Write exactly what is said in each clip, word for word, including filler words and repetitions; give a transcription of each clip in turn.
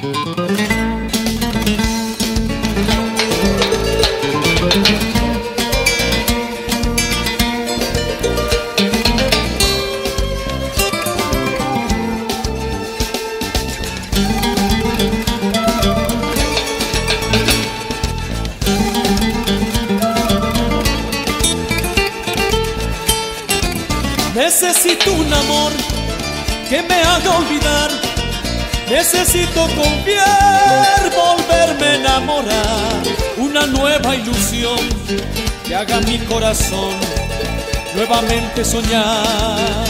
Necesito un amor que me haga olvidar. Necesito confiar, volverme a enamorar. Una nueva ilusión que haga mi corazón nuevamente soñar.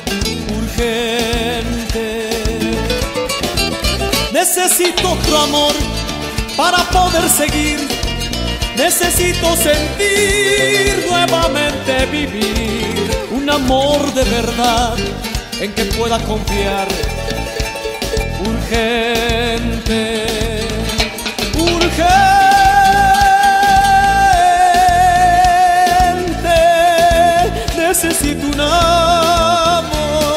Urgente. Necesito otro amor para poder seguir. Necesito sentir, nuevamente vivir. Un amor de verdad en que pueda confiar. Urgente, urgente. Necesito un amor.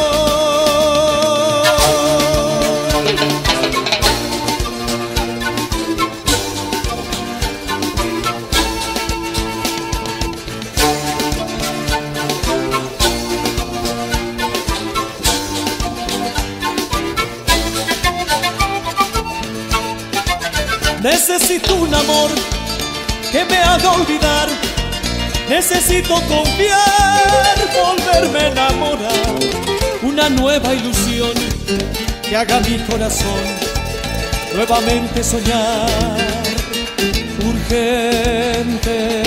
Necesito un amor que me haga olvidar. Necesito confiar, volverme a enamorar. Una nueva ilusión que haga mi corazón nuevamente soñar. Urgente.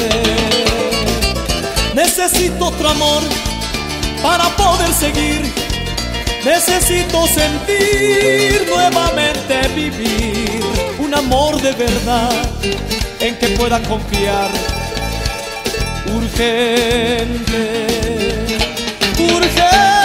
Necesito otro amor para poder seguir. Necesito sentir, nuevamente vivir. Un amor de verdad en que pueda confiar. Urgente, urgente.